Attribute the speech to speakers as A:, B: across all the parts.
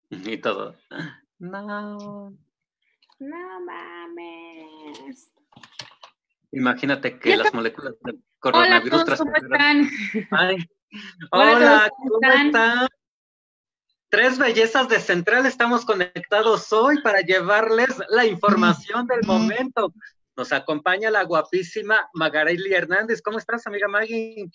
A: Y todo. No.
B: No mames.
A: Imagínate que las moléculas del
B: Hola a
A: coronavirus
B: todos, ¿cómo están?
A: Ay,
B: Hola a todos,
A: hola,
B: ¿cómo
A: ¿cómo
B: están?
A: están? Tres bellezas de Central estamos conectados hoy para llevarles la información del momento. Nos acompaña la guapísima Magareli Hernández. ¿Cómo estás, amiga Maggie?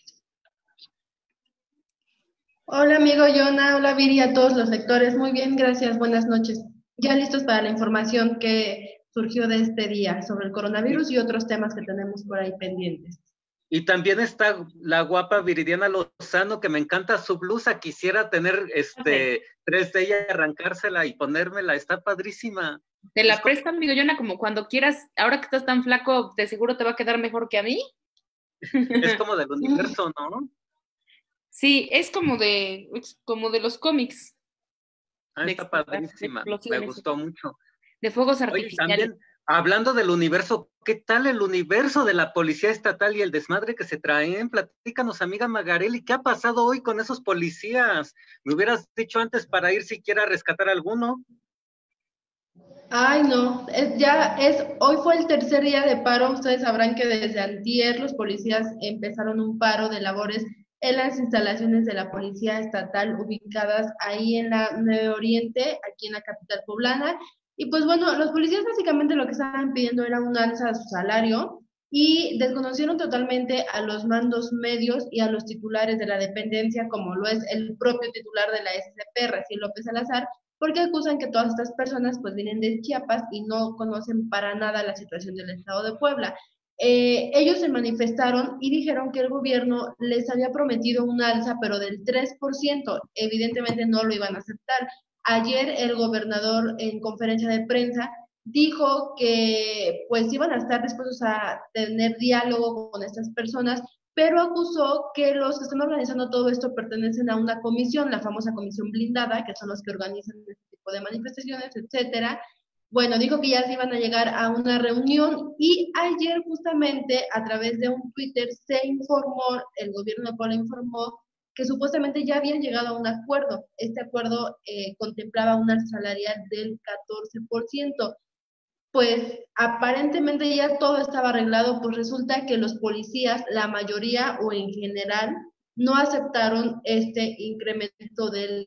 C: Hola, amigo Yona, hola Viri, a todos los lectores. Muy bien, gracias, buenas noches. Ya listos para la información que surgió de este día sobre el coronavirus y otros temas que tenemos por ahí pendientes.
A: Y también está la guapa Viridiana Lozano, que me encanta su blusa. Quisiera tener tres de ella, arrancársela y ponérmela. Está padrísima.
B: Te la presto, amigo Yona, como cuando quieras. Ahora que estás tan flaco, de seguro te va a quedar mejor que a mí.
A: Es como del universo, ¿no?
B: Sí, es como de los cómics.
A: Está padrísima. Me gustó mucho.
B: De fuegos
A: Oye,
B: artificiales.
A: también, hablando del universo, ¿qué tal el universo de la policía estatal y el desmadre que se traen? Platícanos, amiga Magareli, ¿qué ha pasado hoy con esos policías? Me hubieras dicho antes para ir siquiera a rescatar a alguno.
C: Ay, no, hoy fue el tercer día de paro. Ustedes sabrán que desde antier los policías empezaron un paro de labores en las instalaciones de la Policía Estatal ubicadas ahí en la Nuevo Oriente, aquí en la capital poblana. Y pues bueno, los policías básicamente lo que estaban pidiendo era un alza a su salario y desconocieron totalmente a los mandos medios y a los titulares de la dependencia, como lo es el propio titular de la SCP, Raciel López Salazar, porque acusan que todas estas personas pues vienen de Chiapas y no conocen para nada la situación del estado de Puebla. Ellos se manifestaron y dijeron que el gobierno les había prometido un alza, pero del 3%. Evidentemente no lo iban a aceptar. Ayer el gobernador en conferencia de prensa dijo que pues iban a estar dispuestos a tener diálogo con estas personas, pero acusó que los que están organizando todo esto pertenecen a una comisión, la famosa comisión blindada, que son los que organizan este tipo de manifestaciones, etcétera. Bueno, dijo que ya se iban a llegar a una reunión y ayer justamente a través de un Twitter se informó, el gobierno de Puebla informó que supuestamente ya habían llegado a un acuerdo. Este acuerdo contemplaba una salarial del 14%. Pues aparentemente ya todo estaba arreglado, pues resulta que los policías, la mayoría o en general, no aceptaron este incremento del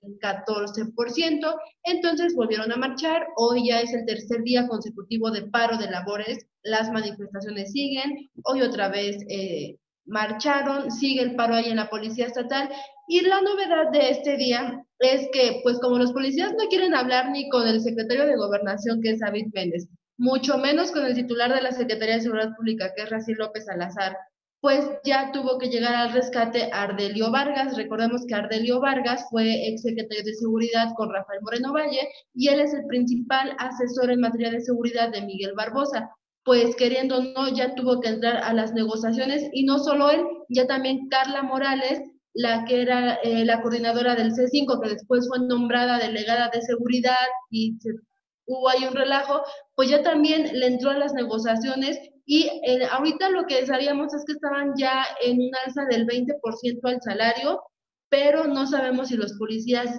C: 14%, entonces volvieron a marchar. Hoy ya es el tercer día consecutivo de paro de labores, las manifestaciones siguen, hoy otra vez marcharon, sigue el paro ahí en la Policía Estatal, y la novedad de este día es que, pues como los policías no quieren hablar ni con el secretario de Gobernación, que es David Méndez, mucho menos con el titular de la Secretaría de Seguridad Pública, que es Raciel López Salazar, pues ya tuvo que llegar al rescate Ardelio Vargas. Recordemos que Ardelio Vargas fue exsecretario de Seguridad con Rafael Moreno Valle y él es el principal asesor en materia de seguridad de Miguel Barbosa. Pues queriendo o no, ya tuvo que entrar a las negociaciones y no solo él, ya también Carla Morales, la que era la coordinadora del C5, que después fue nombrada delegada de seguridad y hubo ahí un relajo, pues ya también le entró a las negociaciones y ahorita lo que sabíamos es que estaban ya en un alza del 20% al salario, pero no sabemos si los policías,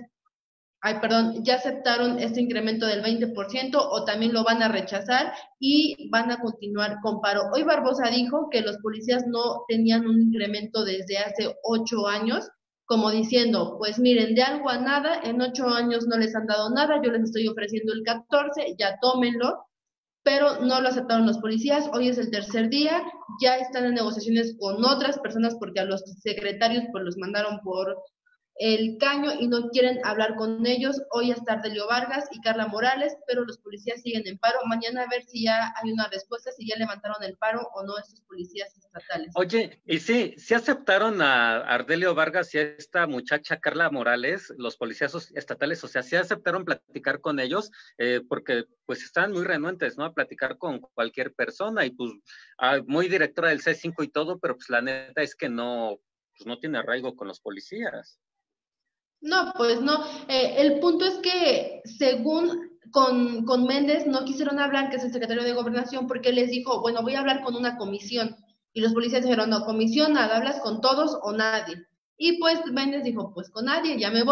C: ya aceptaron este incremento del 20% o también lo van a rechazar y van a continuar con paro. Hoy Barbosa dijo que los policías no tenían un incremento desde hace 8 años, como diciendo, pues miren, de algo a nada, en 8 años no les han dado nada, yo les estoy ofreciendo el 14, ya tómenlo, pero no lo aceptaron los policías. Hoy es el tercer día, ya están en negociaciones con otras personas porque a los secretarios pues los mandaron por el caño y no quieren hablar con ellos. Hoy está Ardelio Vargas y Carla Morales, pero los policías siguen en paro. Mañana a ver si ya hay una respuesta, si ya levantaron el paro o no estos policías estatales.
A: Oye, y sí aceptaron a Ardelio Vargas y a esta muchacha Carla Morales, los policías estatales, o sea, sí aceptaron platicar con ellos, porque pues estaban muy renuentes, ¿no? A platicar con cualquier persona y pues muy directora del C5 y todo, pero pues la neta es que no, pues no tiene arraigo con los policías.
C: No, pues no. El punto es que según con Méndez no quisieron hablar, que es el secretario de Gobernación, porque él les dijo, bueno, voy a hablar con una comisión. Y los policías dijeron, no, comisión, nada, hablas con todos o nadie. Y pues Méndez dijo, pues con nadie, ya me voy.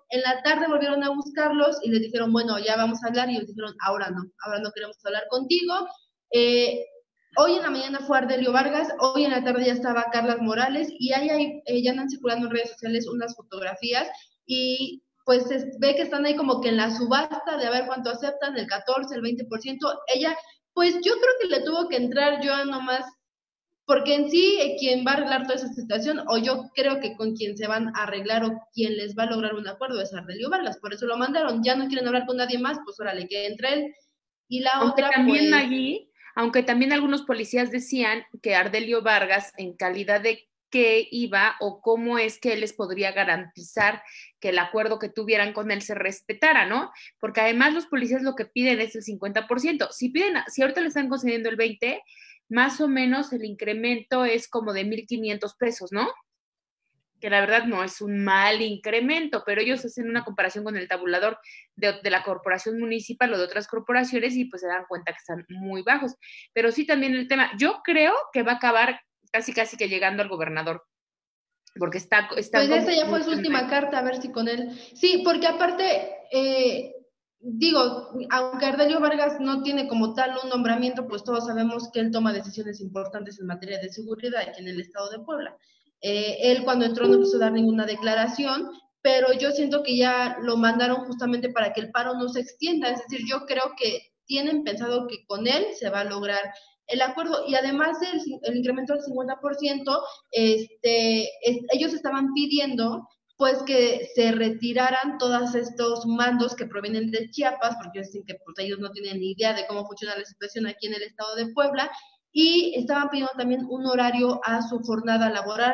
C: En la tarde volvieron a buscarlos y les dijeron, bueno, ya vamos a hablar, y ellos dijeron, ahora no queremos hablar contigo. Hoy en la mañana fue Ardelio Vargas, hoy en la tarde ya estaba Carlas Morales, y ahí ya andan circulando en redes sociales unas fotografías, y pues se ve que están ahí como que en la subasta de a ver cuánto aceptan, el 14, el 20%. Ella, pues yo creo que le tuvo que entrar yo nomás, porque en sí quien va a arreglar toda esa situación, o yo creo que con quien se van a arreglar o quien les va a lograr un acuerdo es Ardelio Vargas, por eso lo mandaron. Ya no quieren hablar con nadie más, pues órale, que entre él. Y la
B: Aunque
C: otra,
B: también,
C: pues...
B: Maggie, aunque también algunos policías decían que Ardelio Vargas, en calidad de qué iba o cómo es que él les podría garantizar que el acuerdo que tuvieran con él se respetara, ¿no? Porque además los policías lo que piden es el 50%. Si ahorita le están concediendo el 20%, más o menos el incremento es como de 1,500 pesos, ¿no? Que la verdad no es un mal incremento, pero ellos hacen una comparación con el tabulador de la corporación municipal o de otras corporaciones y pues se dan cuenta que están muy bajos. Pero sí también el tema, yo creo que va a acabar casi que llegando al gobernador, porque está
C: pues esa ya fue su última carta, a ver si con él... Sí, porque aparte, digo, aunque Ardelio Vargas no tiene como tal un nombramiento, pues todos sabemos que él toma decisiones importantes en materia de seguridad aquí en el estado de Puebla. Él cuando entró no quiso dar ninguna declaración, pero yo siento que ya lo mandaron justamente para que el paro no se extienda, es decir, yo creo que tienen pensado que con él se va a lograr el acuerdo, y además el incremento del 50%, ellos estaban pidiendo pues que se retiraran todos estos mandos que provienen de Chiapas, porque dicen que pues, ellos no tienen ni idea de cómo funciona la situación aquí en el estado de Puebla, y estaban pidiendo también un horario a su jornada laboral,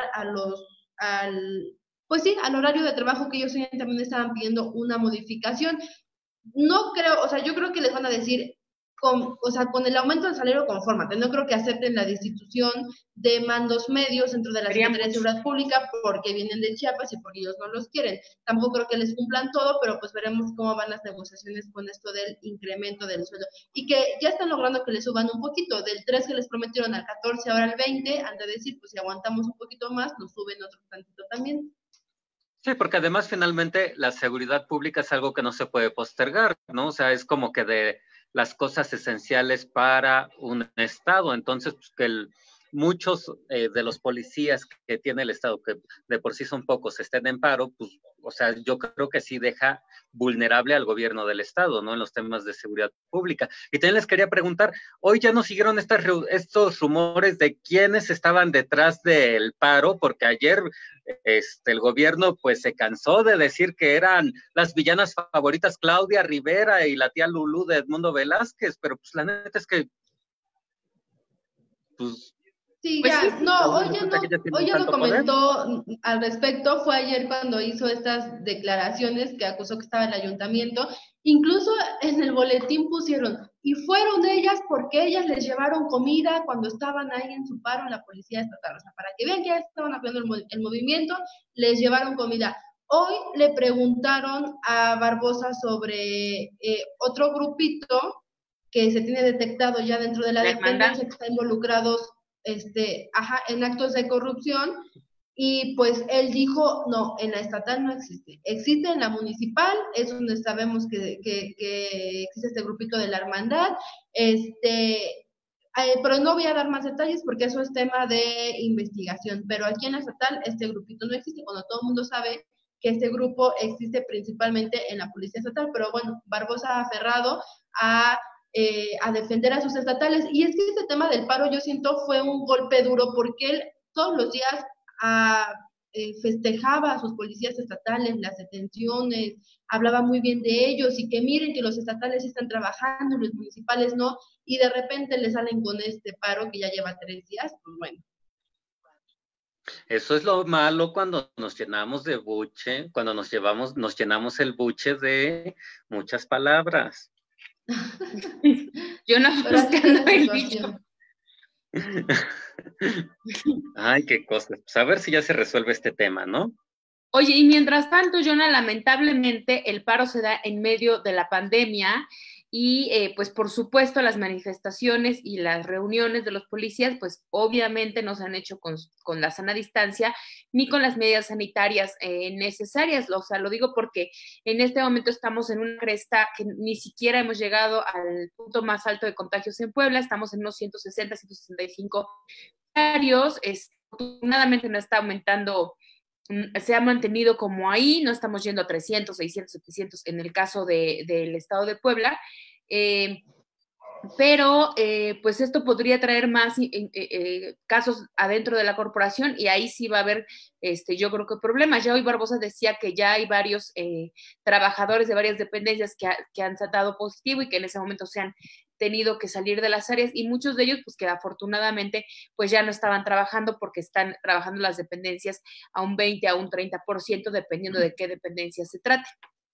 C: pues sí, al horario de trabajo que ellos también estaban pidiendo una modificación. No creo, o sea, yo creo que les van a decir, con el aumento del salario confórmate, no creo que acepten la destitución de mandos medios dentro de la Secretaría de Seguridad Pública porque vienen de Chiapas y porque ellos no los quieren. Tampoco creo que les cumplan todo, pero pues veremos cómo van las negociaciones con esto del incremento del sueldo. Y que ya están logrando que les suban un poquito, del 3 que les prometieron al 14, ahora al 20, han de decir, pues si aguantamos un poquito más, nos suben otro tantito también.
A: Sí, porque además finalmente la seguridad pública es algo que no se puede postergar, ¿no? O sea, es como que de las cosas esenciales para un Estado. Entonces, pues, que muchos de los policías que tiene el Estado, que de por sí son pocos, estén en paro, pues, o sea, yo creo que sí deja vulnerable al gobierno del Estado, ¿no? En los temas de seguridad pública. Y también les quería preguntar, hoy ya no siguieron estos rumores de quiénes estaban detrás del paro, porque ayer el gobierno pues se cansó de decir que eran las villanas favoritas Claudia Rivera y la tía Lulú de Edmundo Velázquez, pero pues la neta es que pues
C: sí, pues ya, sí, no, hoy ya no comentó poder al respecto, fue ayer cuando hizo estas declaraciones que acusó que estaba el ayuntamiento, incluso en el boletín pusieron, y fueron ellas porque ellas les llevaron comida cuando estaban ahí en su paro en la policía estatal, o sea, para que vean que ya estaban apoyando el movimiento, les llevaron comida. Hoy le preguntaron a Barbosa sobre otro grupito que se tiene detectado ya dentro de la dependencia que está involucrados en actos de corrupción, y pues él dijo, no, en la estatal no existe, existe en la municipal, es donde sabemos que existe este grupito de la hermandad, pero no voy a dar más detalles porque eso es tema de investigación, pero aquí en la estatal este grupito no existe, cuando todo el mundo sabe que este grupo existe principalmente en la policía estatal, pero bueno, Barbosa ha aferrado a defender a sus estatales, y es que este tema del paro yo siento fue un golpe duro porque él todos los días festejaba a sus policías estatales, las detenciones, hablaba muy bien de ellos y que miren que los estatales están trabajando, los municipales no, y de repente le salen con este paro que ya lleva 3 días, pues bueno.
A: Eso es lo malo cuando nos llenamos de buche, cuando nos llenamos el buche de muchas palabras.
B: Yo no buscando el dicho.
A: Ay, qué cosas. Pues a ver si ya se resuelve este tema, ¿no?
B: Oye, y mientras tanto, Jonah, lamentablemente el paro se da en medio de la pandemia y pues por supuesto las manifestaciones y las reuniones de los policías pues obviamente no se han hecho con la sana distancia ni con las medidas sanitarias necesarias, o sea, lo digo porque en este momento estamos en una cresta que ni siquiera hemos llegado al punto más alto de contagios en Puebla, estamos en unos 160, 165 diarios, afortunadamente no está aumentando, se ha mantenido como ahí, no estamos yendo a 300, 600, 700 en el caso del estado de Puebla, pero pues esto podría traer más casos adentro de la corporación y ahí sí va a haber, yo creo que problemas. Ya hoy Barbosa decía que ya hay varios trabajadores de varias dependencias que han dado positivo y que en ese momento se han tenido que salir de las áreas y muchos de ellos pues que afortunadamente pues ya no estaban trabajando porque están trabajando las dependencias a un 20, a un 30% dependiendo de qué dependencia se trate.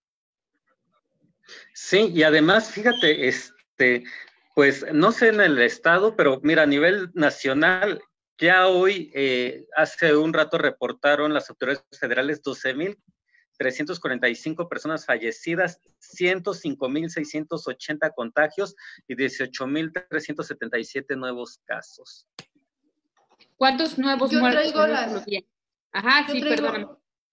A: Sí, y además, fíjate, pues no sé en el estado, pero mira, a nivel nacional, ya hoy, hace un rato reportaron las autoridades federales 12,345 personas fallecidas, 105,680 contagios y 18,377 nuevos casos.
B: ¿Cuántos nuevos muertos? Ajá, sí, perdóname.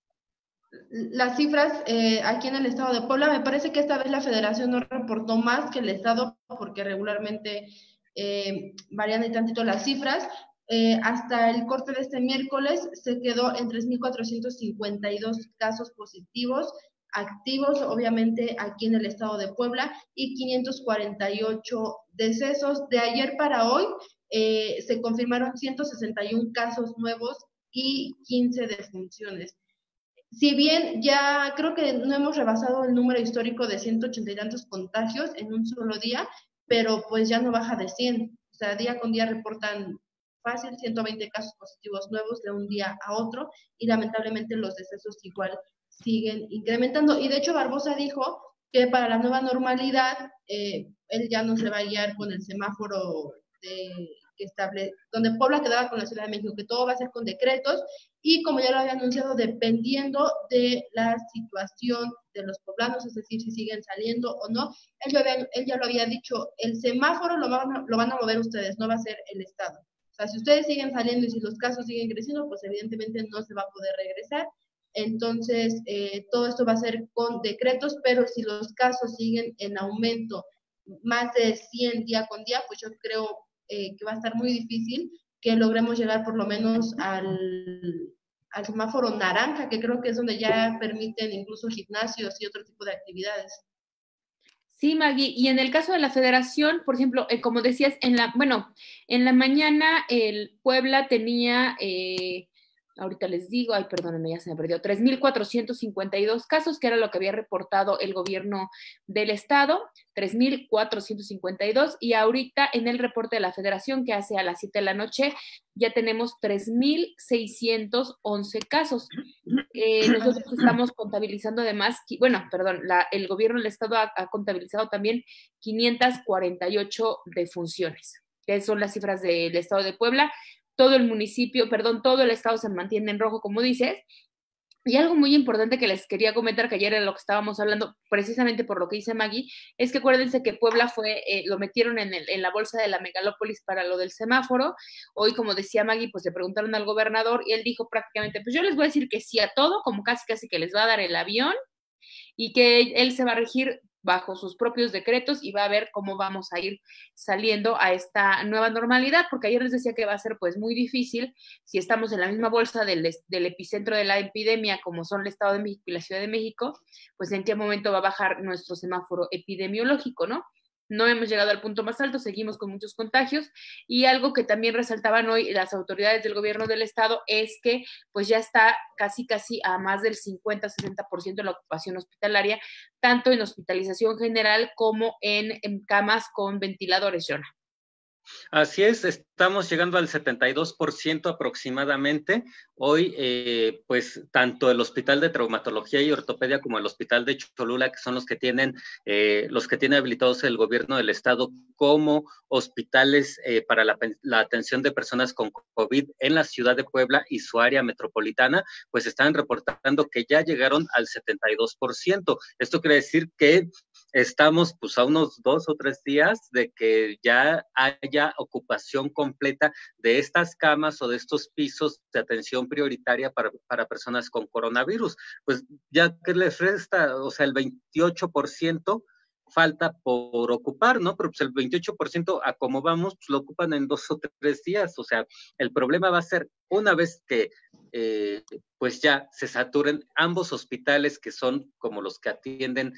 C: Las cifras aquí en el estado de Puebla, me parece que esta vez la federación no reportó más que el estado, porque regularmente varían de tantito las cifras. Hasta el corte de este miércoles se quedó en 3,452 casos positivos, activos, obviamente, aquí en el estado de Puebla, y 548 decesos. De ayer para hoy se confirmaron 161 casos nuevos y 15 defunciones. Si bien ya creo que no hemos rebasado el número histórico de 180 y tantos contagios en un solo día, pero pues ya no baja de 100. O sea, día con día reportan fácil 120 casos positivos nuevos de un día a otro y lamentablemente los decesos igual siguen incrementando. Y de hecho Barbosa dijo que para la nueva normalidad él ya no se va a guiar con el semáforo donde Puebla quedaba con la Ciudad de México, que todo va a ser con decretos y como ya lo había anunciado, dependiendo de la situación de los poblanos, es decir, si siguen saliendo o no. Él ya lo había dicho, el semáforo lo van a mover ustedes, no va a ser el Estado. O sea, si ustedes siguen saliendo y si los casos siguen creciendo, pues evidentemente no se va a poder regresar. Entonces, todo esto va a ser con decretos, pero si los casos siguen en aumento, más de 100 día con día, pues yo creo que va a estar muy difícil que logremos llegar por lo menos al semáforo naranja, que creo que es donde ya permiten incluso gimnasios y otro tipo de actividades.
B: Sí, Maggie, y en el caso de la federación, por ejemplo, como decías, en la mañana el Puebla tenía, ahorita les digo, ay, perdónenme, ya se me perdió, 3,452 casos, que era lo que había reportado el gobierno del estado, 3,452, y ahorita en el reporte de la federación, que hace a las 7 de la noche, ya tenemos 3,611 casos. Nosotros estamos contabilizando además, el gobierno del estado ha contabilizado también 548 defunciones, que son las cifras del estado de Puebla. Todo el estado se mantiene en rojo, como dices. Y algo muy importante que les quería comentar, que ayer era lo que estábamos hablando, precisamente por lo que dice Maggie, es que acuérdense que Puebla lo metieron en la bolsa de la megalópolis para lo del semáforo. Hoy, como decía Maggie, pues le preguntaron al gobernador y él dijo prácticamente, pues yo les voy a decir que sí a todo, como casi que les va a dar el avión y que él se va a regir bajo sus propios decretos y va a ver cómo vamos a ir saliendo a esta nueva normalidad, porque ayer les decía que va a ser pues muy difícil si estamos en la misma bolsa del epicentro de la epidemia como son el Estado de México y la Ciudad de México, pues en qué momento va a bajar nuestro semáforo epidemiológico, ¿no? No hemos llegado al punto más alto, seguimos con muchos contagios y algo que también resaltaban hoy las autoridades del gobierno del estado es que pues ya está casi a más del 50-60% de la ocupación hospitalaria, tanto en hospitalización general como en camas con ventiladores, Jonah.
A: Así es, estamos llegando al 72% aproximadamente. Hoy, pues, tanto el Hospital de Traumatología y Ortopedia como el Hospital de Cholula, que son los que tiene habilitados el gobierno del estado como hospitales para la atención de personas con COVID en la ciudad de Puebla y su área metropolitana, pues están reportando que ya llegaron al 72%. Esto quiere decir que estamos pues a unos 2 o 3 días de que ya haya ocupación completa de estas camas o de estos pisos de atención prioritaria para personas con coronavirus. Pues ya que les resta, o sea, el 28% falta por ocupar, ¿no? Pero pues el 28% a como vamos, pues lo ocupan en 2 o 3 días. O sea, el problema va a ser una vez que pues ya se saturen ambos hospitales que son como los que atienden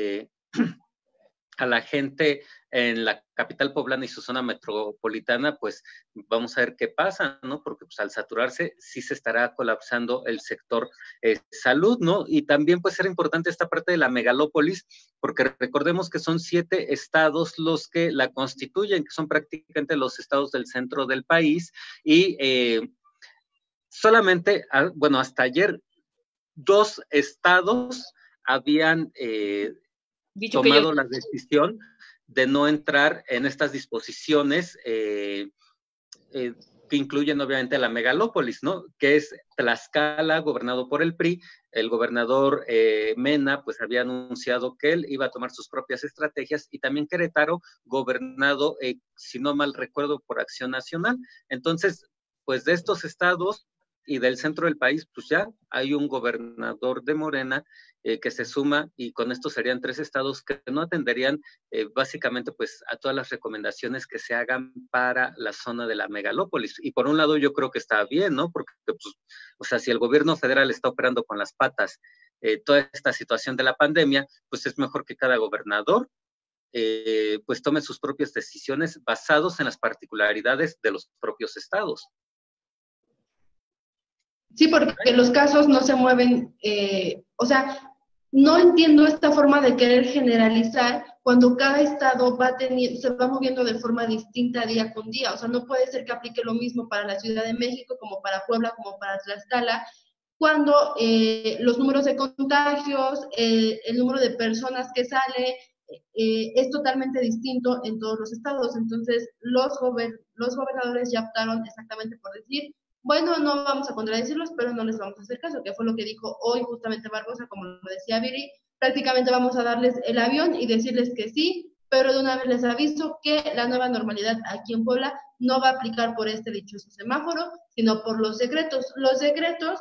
A: a la gente en la capital poblana y su zona metropolitana, pues vamos a ver qué pasa, ¿no? Porque pues al saturarse sí se estará colapsando el sector salud, ¿no? Y también pues era importante esta parte de la megalópolis, porque recordemos que son 7 estados los que la constituyen, que son prácticamente los estados del centro del país, y solamente, bueno, hasta ayer 2 estados habían tomado la decisión de no entrar en estas disposiciones que incluyen obviamente la megalópolis, ¿no? Que es Tlaxcala, gobernado por el PRI. El gobernador Mena, pues había anunciado que él iba a tomar sus propias estrategias, y también Querétaro, gobernado, si no mal recuerdo, por Acción Nacional. Entonces, pues de estos estados y del centro del país, pues ya hay un gobernador de Morena que se suma, y con esto serían 3 estados que no atenderían básicamente pues a todas las recomendaciones que se hagan para la zona de la megalópolis. Y por un lado yo creo que está bien, ¿no? Porque pues, o sea, si el gobierno federal está operando con las patas toda esta situación de la pandemia, pues es mejor que cada gobernador pues tome sus propias decisiones basados en las particularidades de los propios estados.
C: Sí, porque los casos no se mueven, o sea, no entiendo esta forma de querer generalizar cuando cada estado se va moviendo de forma distinta día con día. O sea, no puede ser que aplique lo mismo para la Ciudad de México, como para Puebla, como para Tlaxcala, cuando los números de contagios, el número de personas que sale, es totalmente distinto en todos los estados. Entonces, los gobernadores ya optaron exactamente por decir, bueno, no vamos a contradecirlos, pero no les vamos a hacer caso, que fue lo que dijo hoy justamente Barbosa, como lo decía Viri. Prácticamente vamos a darles el avión y decirles que sí, pero de una vez les aviso que la nueva normalidad aquí en Puebla no va a aplicar por este dichoso semáforo, sino por los decretos. Los decretos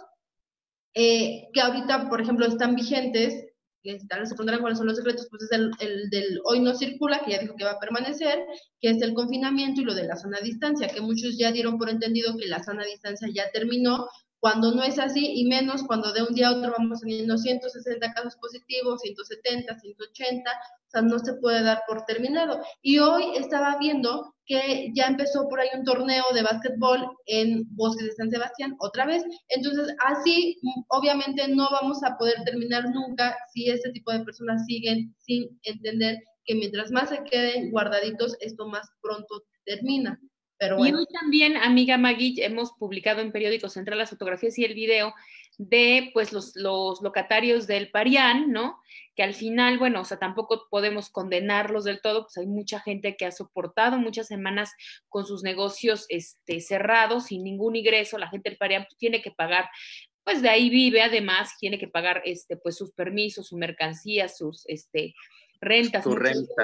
C: que ahorita, por ejemplo, están vigentes, que tal vez se pondrán cuáles son los secretos, pues es el del hoy no circula, que ya dijo que va a permanecer, que es el confinamiento, y lo de la sana distancia, que muchos ya dieron por entendido que la sana distancia ya terminó, cuando no es así, y menos cuando de un día a otro vamos teniendo 160 casos positivos, 170, 180, o sea, no se puede dar por terminado. Y hoy estaba viendo que ya empezó por ahí un torneo de básquetbol en Bosques de San Sebastián, otra vez. Entonces, así, obviamente, no vamos a poder terminar nunca si este tipo de personas siguen sin entender que mientras más se queden guardaditos, esto más pronto termina. Pero bueno.
B: Y hoy también, amiga Magui, hemos publicado en Periódico Central las fotografías y el video de pues los locatarios del Parián, ¿no? Que al final, bueno, o sea, tampoco podemos condenarlos del todo, pues hay mucha gente que ha soportado muchas semanas con sus negocios cerrados, sin ningún ingreso. La gente del Parián pues, tiene que pagar, pues de ahí vive, además tiene que pagar pues sus permisos, su mercancía, sus rentas.
A: Su renta.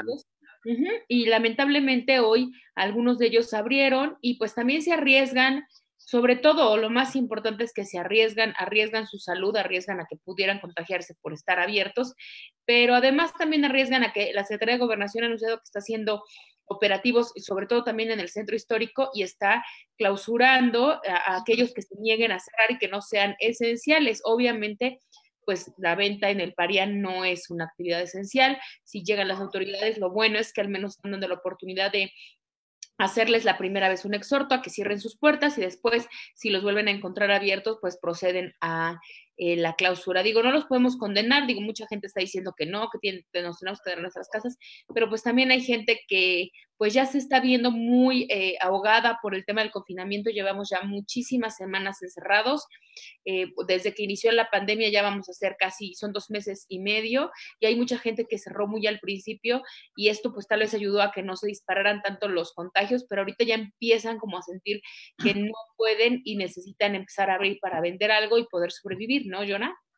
B: Y lamentablemente hoy algunos de ellos abrieron y pues también se arriesgan, sobre todo, lo más importante es que se arriesgan su salud, arriesgan a que pudieran contagiarse por estar abiertos, pero además también arriesgan a que la Secretaría de Gobernación ha anunciado que está haciendo operativos, y sobre todo también en el centro histórico, y está clausurando a aquellos que se nieguen a cerrar y que no sean esenciales. Obviamente, pues la venta en el Parián no es una actividad esencial. Si llegan las autoridades, lo bueno es que al menos están dando la oportunidad de hacerles la primera vez un exhorto a que cierren sus puertas, y después, si los vuelven a encontrar abiertos, pues proceden a la clausura. Digo, no los podemos condenar, digo, mucha gente está diciendo que no, que nos tenemos que quedar en nuestras casas, pero pues también hay gente que pues ya se está viendo muy ahogada por el tema del confinamiento. Llevamos ya muchísimas semanas encerrados, desde que inició la pandemia ya vamos a hacer son 2 meses y medio, y hay mucha gente que cerró muy al principio, y esto pues tal vez ayudó a que no se dispararan tanto los contagios, pero ahorita ya empiezan como a sentir que no pueden y necesitan empezar a abrir para vender algo y poder sobrevivir, ¿no, Jonah?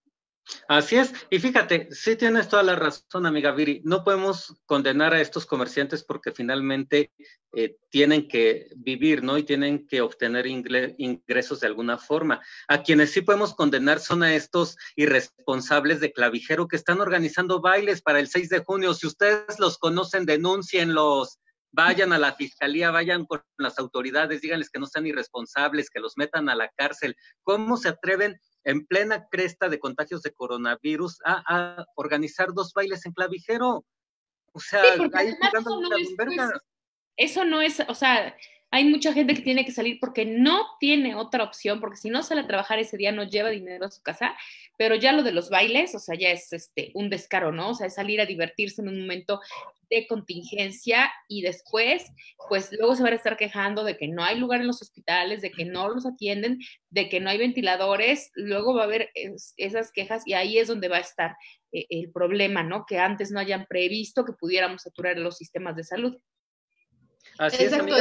A: Así es, y fíjate, sí tienes toda la razón, amiga Viri, no podemos condenar a estos comerciantes porque finalmente tienen que vivir, ¿no? Y tienen que obtener ingresos de alguna forma. A quienes sí podemos condenar son a estos irresponsables de clavijero que están organizando bailes para el 6 de junio. Si ustedes los conocen, denúncienlos. Vayan a la fiscalía, vayan con las autoridades, díganles que no sean irresponsables, que los metan a la cárcel. ¿Cómo se atreven en plena cresta de contagios de coronavirus a organizar 2 bailes en clavijero? O
B: Sí,
A: sea,
B: porque
A: ahí
B: además
A: jugando
B: eso no
A: la
B: es,
A: verga.
B: pues, eso no es, o sea, hay mucha gente que tiene que salir porque no tiene otra opción, porque si no sale a trabajar ese día no lleva dinero a su casa, pero ya lo de los bailes, o sea, ya es un descaro, ¿no? O sea, es salir a divertirse en un momento de contingencia y después, pues luego se van a estar quejando de que no hay lugar en los hospitales, de que no los atienden, de que no hay ventiladores, luego va a haber esas quejas y ahí es donde va a estar el problema, ¿no? Que antes no hayan previsto que pudiéramos saturar los sistemas de salud.
A: Así es,
C: Exacto.
A: amiga.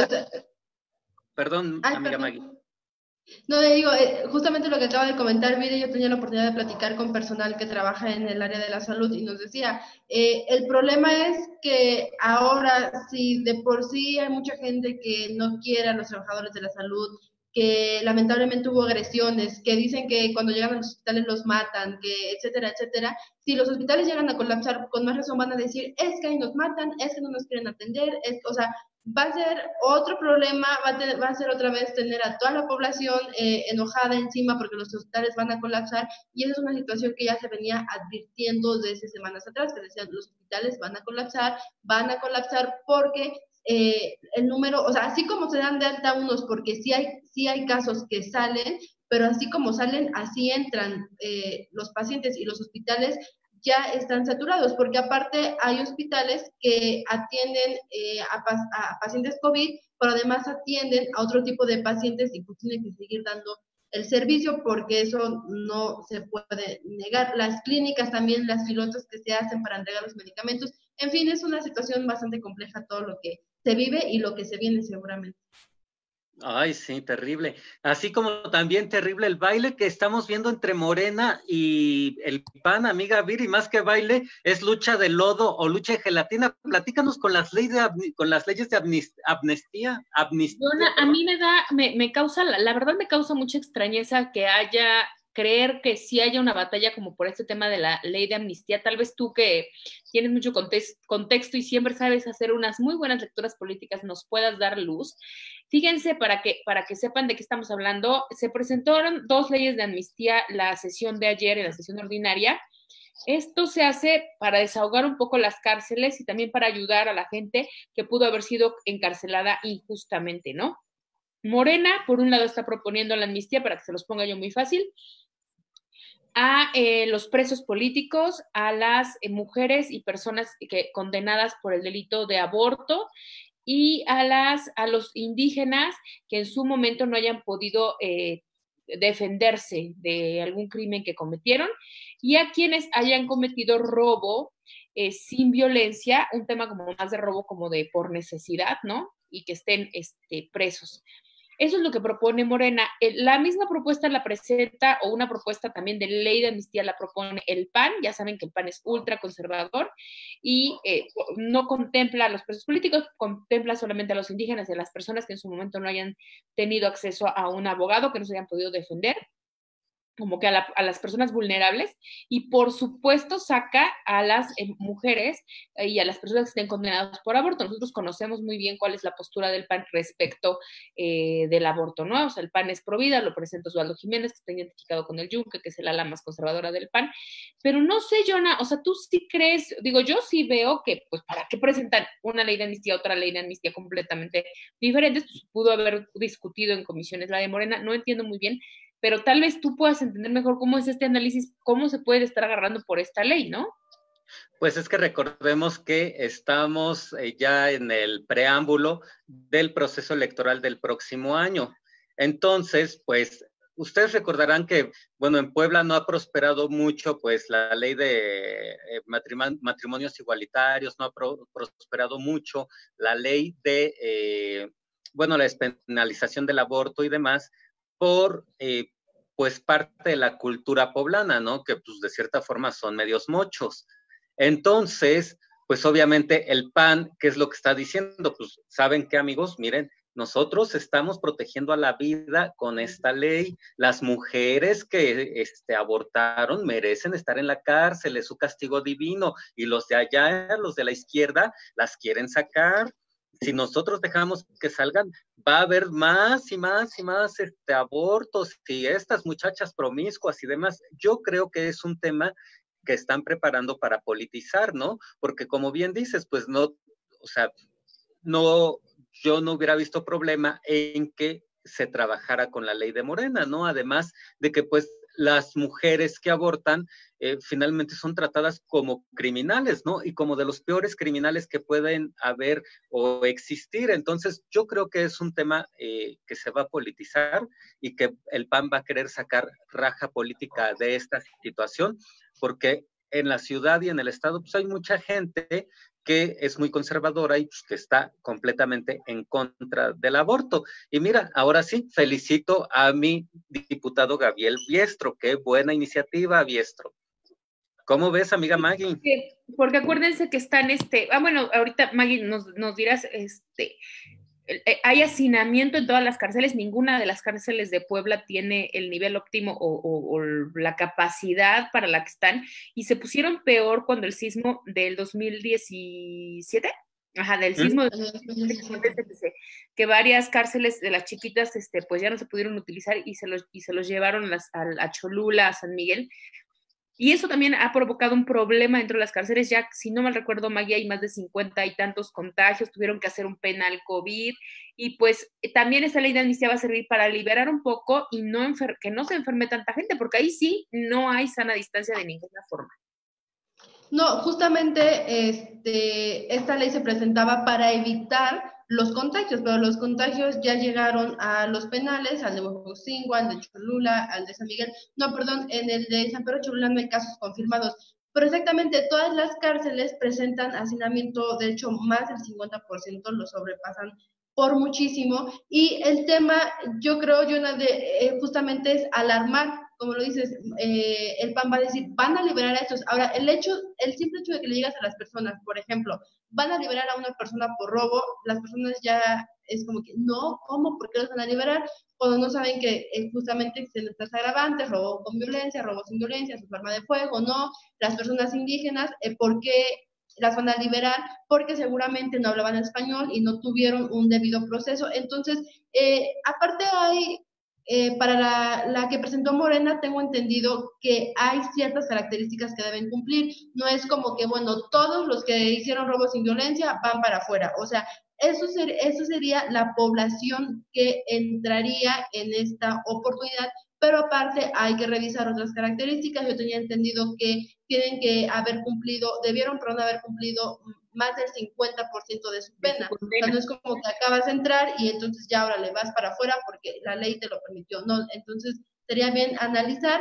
A: Perdón,
C: Ay,
A: amiga Maggie.
C: perdón. No, le digo, justamente lo que acaba de comentar, Viri, yo tenía la oportunidad de platicar con personal que trabaja en el área de la salud y nos decía, el problema es que ahora, si de por sí hay mucha gente que no quiere a los trabajadores de la salud, que lamentablemente hubo agresiones, que dicen que cuando llegan a los hospitales los matan, que etcétera, etcétera, si los hospitales llegan a colapsar, con más razón van a decir, es que ahí nos matan, es que no nos quieren atender, o sea, va a ser otro problema, va a ser otra vez tener a toda la población enojada encima porque los hospitales van a colapsar y esa es una situación que ya se venía advirtiendo desde semanas atrás, que decían los hospitales van a colapsar porque el número, o sea, así como se dan de alta unos porque sí hay casos que salen, pero así como salen, así entran los pacientes y los hospitales ya están saturados, porque aparte hay hospitales que atienden a pacientes COVID, pero además atienden a otro tipo de pacientes y pues tienen que seguir dando el servicio porque eso no se puede negar. Las clínicas también, las filotas que se hacen para entregar los medicamentos, en fin, es una situación bastante compleja todo lo que se vive y lo que se viene seguramente.
A: Ay, sí, terrible. Así como también terrible el baile que estamos viendo entre Morena y el PAN, amiga Viri, más que baile, es lucha de lodo o lucha de gelatina. Platícanos con las leyes de amnistía,
B: Yona, a
A: perdón.
B: mí me causa, la verdad me causa mucha extrañeza que creer que sí haya una batalla como por este tema de la ley de amnistía. Tal vez tú que tienes mucho contexto y siempre sabes hacer unas muy buenas lecturas políticas nos puedas dar luz. Fíjense, para que sepan de qué estamos hablando, se presentaron 2 leyes de amnistía la sesión de ayer, en la sesión ordinaria. Esto se hace para desahogar un poco las cárceles y también para ayudar a la gente que pudo haber sido encarcelada injustamente, ¿no? Morena, por un lado, está proponiendo la amnistía, para que se los ponga yo muy fácil, a los presos políticos, a las mujeres y personas condenadas por el delito de aborto y a los indígenas que en su momento no hayan podido defenderse de algún crimen que cometieron y a quienes hayan cometido robo sin violencia, un tema como más de robo como de por necesidad, ¿no? Y que estén presos. Eso es lo que propone Morena. La misma propuesta la presenta, o una propuesta también de ley de amnistía la propone el PAN. Ya saben que el PAN es ultra conservador y no contempla a los presos políticos, contempla solamente a los indígenas y a las personas que en su momento no hayan tenido acceso a un abogado, que no se hayan podido defender, como que a las personas vulnerables, y por supuesto saca a las mujeres y a las personas que estén condenadas por aborto. Nosotros conocemos muy bien cuál es la postura del PAN respecto del aborto, ¿no? O sea, el PAN es pro vida, lo presenta Osvaldo Jiménez, que está identificado con el Yunque, que es el ala más conservadora del PAN, pero no sé, Jonah, o sea, tú sí crees, digo, yo sí veo que, pues, ¿para qué presentan una ley de amnistía, otra ley de amnistía completamente diferentes? Pues, pudo haber discutido en comisiones la de Morena, no entiendo muy bien, pero tal vez tú puedas entender mejor cómo es este análisis, cómo se puede estar agarrando por esta ley, ¿no?
A: Pues es que recordemos que estamos ya en el preámbulo del proceso electoral del próximo año. Entonces, pues ustedes recordarán que, bueno, en Puebla no ha prosperado mucho, pues la ley de matrimonios igualitarios, no ha prosperado mucho la ley de, bueno, la despenalización del aborto y demás, por pues parte de la cultura poblana, ¿no? Que pues de cierta forma son medios mochos. Entonces, pues obviamente el PAN, ¿qué es lo que está diciendo? Pues, ¿saben qué, amigos? Miren, nosotros estamos protegiendo a la vida con esta ley. Las mujeres que abortaron merecen estar en la cárcel, es su castigo divino, y los de allá, los de la izquierda, las quieren sacar. Si nosotros dejamos que salgan, va a haber más y más y más abortos y estas muchachas promiscuas y demás. Yo creo que es un tema que están preparando para politizar, ¿no? Porque como bien dices, pues no, o sea, no, yo no hubiera visto problema en que se trabajara con la ley de Morena, ¿no? Además de que pues las mujeres que abortan finalmente son tratadas como criminales, ¿no? Y como de los peores criminales que pueden haber o existir. Entonces, yo creo que es un tema que se va a politizar y que el PAN va a querer sacar raja política de esta situación, porque en la ciudad y en el estado, pues hay mucha gente que es muy conservadora y pues, que está completamente en contra del aborto. Y mira, ahora sí, felicito a mi diputado Gabriel Biestro. Qué buena iniciativa, Biestro. ¿Cómo ves, amiga Maggie?
B: Porque acuérdense que están bueno, ahorita Maggie nos dirás, hay hacinamiento en todas las cárceles, ninguna de las cárceles de Puebla tiene el nivel óptimo o la capacidad para la que están, y se pusieron peor cuando el sismo del 2017, del sismo de 2017, que varias cárceles de las chiquitas pues ya no se pudieron utilizar y se los llevaron a Cholula, a San Miguel. Y eso también ha provocado un problema dentro de las cárceles. Ya, si no mal recuerdo, Maggie, hay más de 50 y tantos contagios, tuvieron que hacer un penal COVID, y pues también esta ley de amnistía va a servir para liberar un poco y que no se enferme tanta gente, porque ahí sí no hay sana distancia de ninguna forma.
C: No, justamente esta ley se presentaba para evitar los contagios, pero los contagios ya llegaron a los penales, al de Huejotzingo, al de Cholula, al de San Miguel. No, perdón, en el de San Pedro Cholula no hay casos confirmados, pero exactamente todas las cárceles presentan hacinamiento, de hecho más del 50% lo sobrepasan por muchísimo, y el tema, yo creo, justamente es alarmar, como lo dices, el PAN va a decir, van a liberar a estos. Ahora, el simple hecho de que le digas a las personas, por ejemplo, van a liberar a una persona por robo, las personas ya es como que, no, ¿cómo? ¿Por qué los van a liberar? Cuando no saben que justamente existen nuestras agravantes, robo con violencia, robo sin violencia, su arma de fuego, no, las personas indígenas, ¿por qué las van a liberar? Porque seguramente no hablaban español y no tuvieron un debido proceso. Entonces, aparte hay para la que presentó Morena, tengo entendido que hay ciertas características que deben cumplir. No es como que, bueno, todos los que hicieron robos sin violencia van para afuera. O sea, eso sería la población que entraría en esta oportunidad, pero aparte hay que revisar otras características. Yo tenía entendido que debieron haber cumplido más del 50% de su pena. O sea, no es como que acabas de entrar y entonces ya ahora le vas para afuera porque la ley te lo permitió. No, entonces sería bien analizar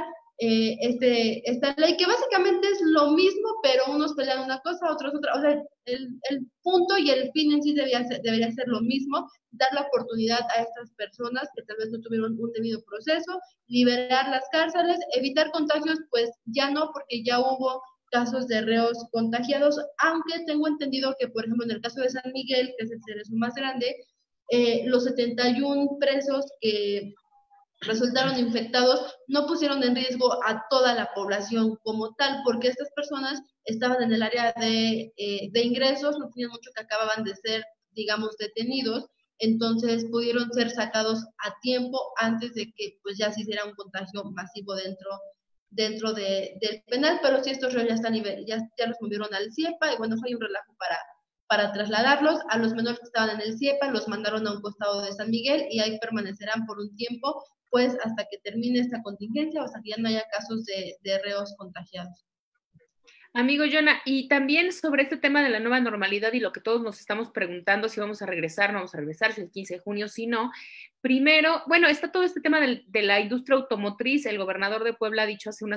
C: esta ley, que básicamente es lo mismo, pero unos pelean una cosa, otros otra. O sea, el punto y el fin en sí debería ser lo mismo, dar la oportunidad a estas personas que tal vez no tuvieron un debido proceso, liberar las cárceles, evitar contagios, pues ya no, porque ya hubo casos de reos contagiados, aunque tengo entendido que, por ejemplo, en el caso de San Miguel, que es el cerezo más grande, los 71 presos que resultaron infectados no pusieron en riesgo a toda la población como tal, porque estas personas estaban en el área de ingresos, no tenían mucho, que acababan de ser, digamos, detenidos, entonces pudieron ser sacados a tiempo antes de que pues ya se hiciera un contagio masivo dentro del penal. Pero sí, estos reos ya los movieron al CIEPA, y bueno, fue un relajo para trasladarlos. A los menores que estaban en el CIEPA los mandaron a un costado de San Miguel y ahí permanecerán por un tiempo, pues hasta que termine esta contingencia o hasta que ya no haya casos de reos contagiados.
B: Amigo Jonah, y también sobre este tema de la nueva normalidad y lo que todos nos estamos preguntando, si vamos a regresar, no vamos a regresar, si el 15 de junio, si no. Primero, bueno, está todo este tema de la industria automotriz. El gobernador de Puebla ha dicho hace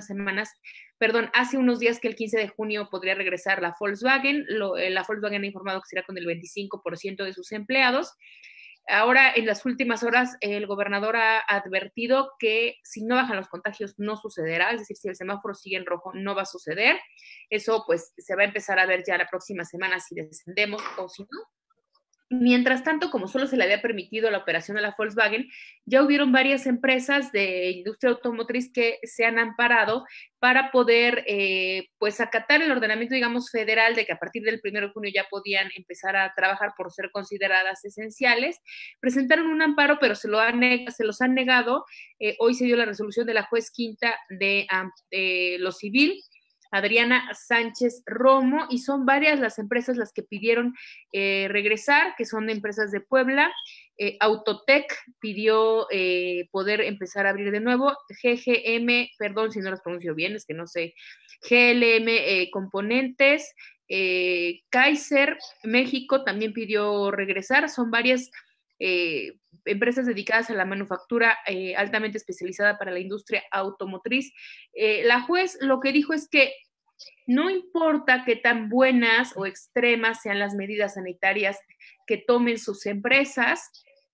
B: unos días que el 15 de junio podría regresar la Volkswagen. La Volkswagen ha informado que será con el 25% de sus empleados. Ahora, en las últimas horas, el gobernador ha advertido que si no bajan los contagios no sucederá, es decir, si el semáforo sigue en rojo no va a suceder. Eso pues se va a empezar a ver ya la próxima semana si descendemos o si no. Mientras tanto, como solo se le había permitido la operación a la Volkswagen, ya hubieron varias empresas de industria automotriz que se han amparado para poder, pues, acatar el ordenamiento, digamos, federal de que a partir del 1 de junio ya podían empezar a trabajar por ser consideradas esenciales. Presentaron un amparo, pero se los han negado. Hoy se dio la resolución de la juez quinta de lo civil, Adriana Sánchez Romo, y son varias las empresas las que pidieron regresar, que son empresas de Puebla. Autotec pidió poder empezar a abrir de nuevo. GGM, perdón si no los pronuncio bien, es que no sé, GLM Componentes, Kaiser México también pidió regresar. Son varias empresas dedicadas a la manufactura altamente especializada para la industria automotriz. La juez lo que dijo es que no importa qué tan buenas o extremas sean las medidas sanitarias que tomen sus empresas,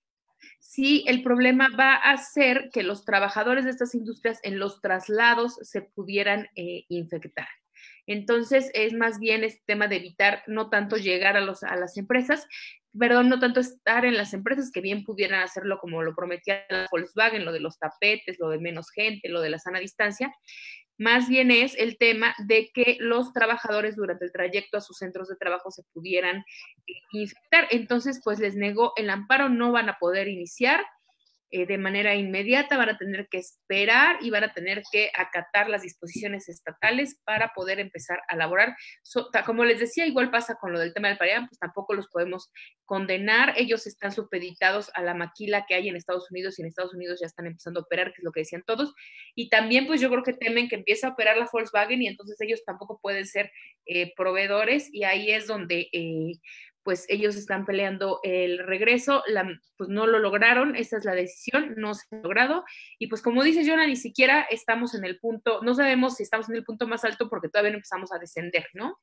B: si el problema va a ser que los trabajadores de estas industrias en los traslados se pudieran infectar. Entonces, es más bien este tema de evitar no tanto llegar a las empresas, perdón, no tanto estar en las empresas, que bien pudieran hacerlo como lo prometía la Volkswagen, lo de los tapetes, lo de menos gente, lo de la sana distancia. Más bien es el tema de que los trabajadores durante el trayecto a sus centros de trabajo se pudieran infectar. Entonces, pues les negó el amparo, no van a poder iniciar de manera inmediata, van a tener que esperar y van a tener que acatar las disposiciones estatales para poder empezar a laborar. Como les decía, igual pasa con lo del tema del Parián, pues tampoco los podemos condenar. Ellos están supeditados a la maquila que hay en Estados Unidos, y en Estados Unidos ya están empezando a operar, que es lo que decían todos. Y también, pues yo creo que temen que empiece a operar la Volkswagen, y entonces ellos tampoco pueden ser proveedores, y ahí es donde pues ellos están peleando el regreso. Pues no lo lograron, esa es la decisión, no se ha logrado, y pues como dice Jonah, ni siquiera estamos en el punto, no sabemos si estamos en el punto más alto porque todavía no empezamos a descender, ¿no?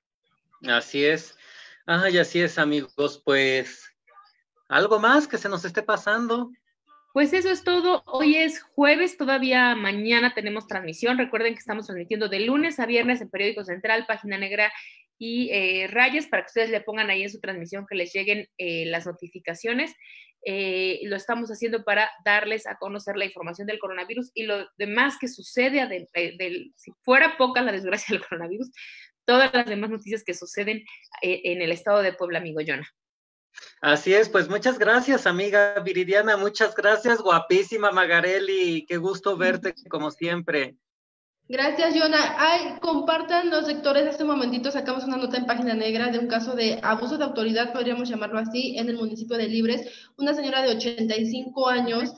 A: Así es. Ay, así es, amigos, pues, ¿algo más que se nos esté pasando?
B: Pues eso es todo. Hoy es jueves, todavía mañana tenemos transmisión. Recuerden que estamos transmitiendo de lunes a viernes en Periódico Central, Página Negra y Rayes, para que ustedes le pongan ahí en su transmisión que les lleguen las notificaciones. Lo estamos haciendo para darles a conocer la información del coronavirus y lo demás que sucede, si fuera poca la desgracia del coronavirus, todas las demás noticias que suceden en el estado de Puebla, amigo Jonah.
A: Así es, pues muchas gracias, amiga Viridiana, muchas gracias, guapísima Magareli, qué gusto verte como siempre.
C: Gracias, Jonah. Ay, compartan los sectores. Este momentito sacamos una nota en Página Negra de un caso de abuso de autoridad, podríamos llamarlo así, en el municipio de Libres. Una señora de 85 años,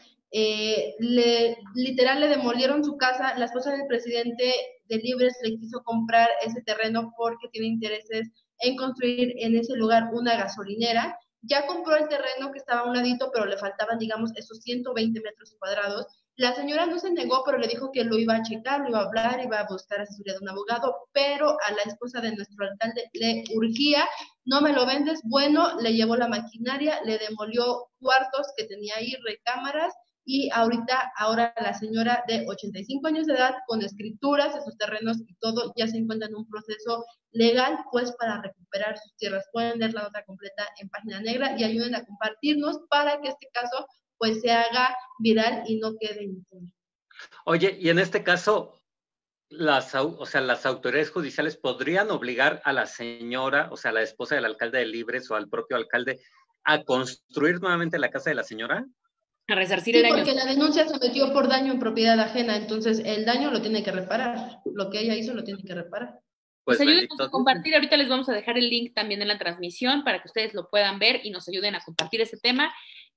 C: literal le demolieron su casa. La esposa del presidente de Libres le quiso comprar ese terreno porque tiene intereses en construir en ese lugar una gasolinera. Ya compró el terreno que estaba a un ladito, pero le faltaban, digamos, esos 120 metros cuadrados. La señora no se negó, pero le dijo que lo iba a checar, lo iba a hablar, iba a buscar asesoría de un abogado, pero a la esposa de nuestro alcalde le urgía: no me lo vendes. Bueno, le llevó la maquinaria, le demolió cuartos que tenía ahí, recámaras, y ahora la señora de 85 años de edad, con escrituras de sus terrenos y todo, ya se encuentra en un proceso legal, pues, para recuperar sus tierras. Pueden leer la nota completa en Página Negra y ayuden a compartirnos para que este caso pues se haga viral y no quede impune.
A: Oye, y en este caso, las autoridades judiciales podrían obligar a la señora, o sea, la esposa del alcalde de Libres o al propio alcalde, a construir nuevamente la casa de la señora.
B: A resarcir el daño.
C: Sí, porque la denuncia se metió por daño en propiedad ajena, entonces el daño lo tiene que reparar, lo que ella hizo lo tiene que reparar.
B: Pues ayúdenos a compartir, ahorita les vamos a dejar el link también en la transmisión para que ustedes lo puedan ver y nos ayuden a compartir este tema.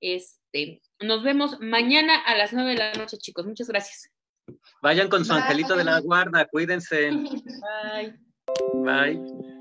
B: Nos vemos mañana a las 9 de la noche, chicos. Muchas gracias.
A: Vayan con su angelito de la guarda, cuídense.
B: Bye.
A: Bye.